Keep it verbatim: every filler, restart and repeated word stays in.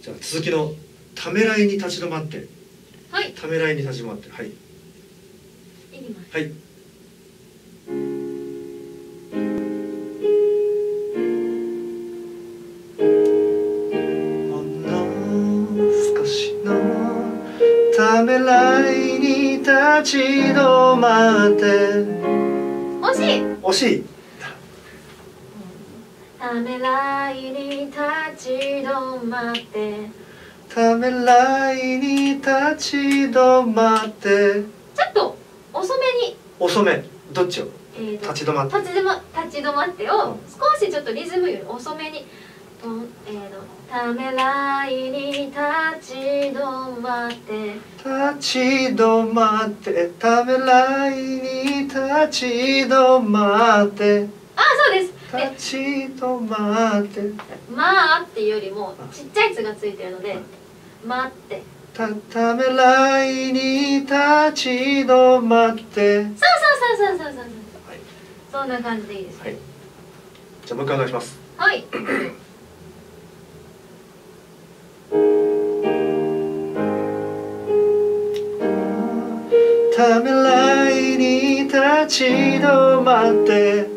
じゃあ続きのためらいに立ち止まって。 はい。 ためらいに立ち止まって。はい。 いきます。 はい。ほんの少しのためらいに立ち止まって。 惜しい。 惜しい。 ためらいに立ち止まって。 ためらいに立ち止まって。 ちょっと遅めに。 遅め。どっちを？ えーと立ち止まって。 立ち止ま立ち止まってを少しちょっとリズムより遅めに。とえーとためらいに立ち止まって。 立ち止まって。ためらいに立ち止まって。 あ、そうです。 立ち止まって。 まあっていうよりもちっちゃい「つ」がついてるので「待って」。 たためらいに立ち止まって。 そうそうそうそうそうそうそう、 はい、 そんな感じでいいです。 はい、じゃあもう一回お願いします。 はい。 ためらいに立ち止まって。